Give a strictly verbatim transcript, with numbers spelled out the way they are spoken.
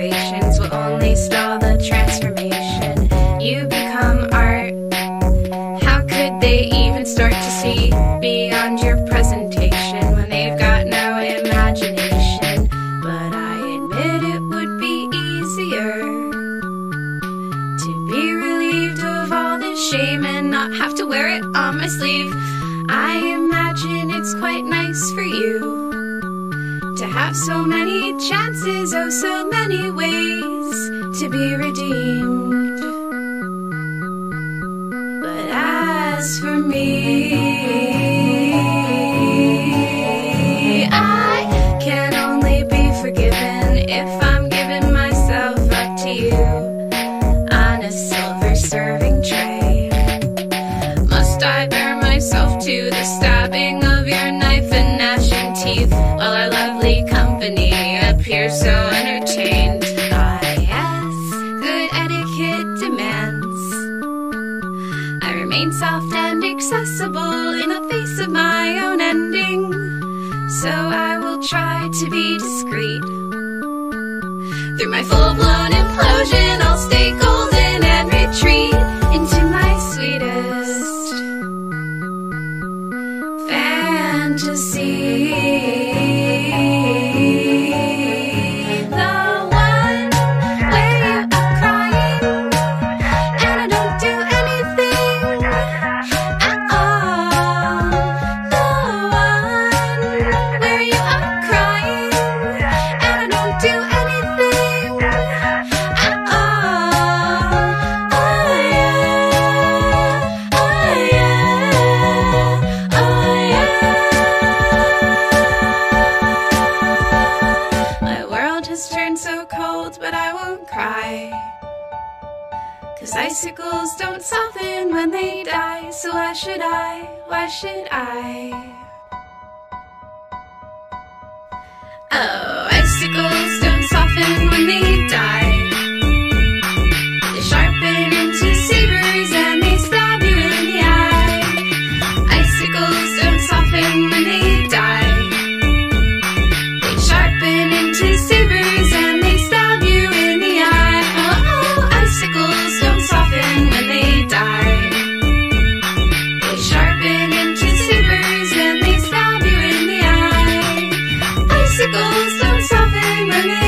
observations will only stall the transformation. You become art. How could they even start to see beyond your presentation when they've got no imagination? But I admit it would be easier to be relieved of all this shame and not have to wear it on my sleeve. I imagine it's quite nice for you to have so many chances, oh so many ways to be redeemed. But as for me, I can only be forgiven if I'm giving myself up to you on a silver serving tray. Must I bear myself to the stabbing of your knife and gnashing teeth while our lovely company appears so entertained? Ah, yes, good etiquette demands I remain soft and accessible in the face of my own ending. So I will try to be discreet. Through my full-blown implosion, I'll stay golden and retreat into my sweetest fantasy. The one where you are crying and I don't do anything at all. The one where you are crying and I don't do anything at all. Oh yeah, oh yeah, oh yeah. My world has turned so cold, but I won't cry, 'cause icicles don't soften when they die. So why should I, why should I? Oh, icicles don't soften when they die. They sharpen into sabers and they stab you in the eye. Icicles don't soften when they die. They sharpen into sabers and they stab you in the eye. Oh, oh, icicles don't soften when they die. They sharpen into sabers and they stab you in the eye. Icicles don't soften when they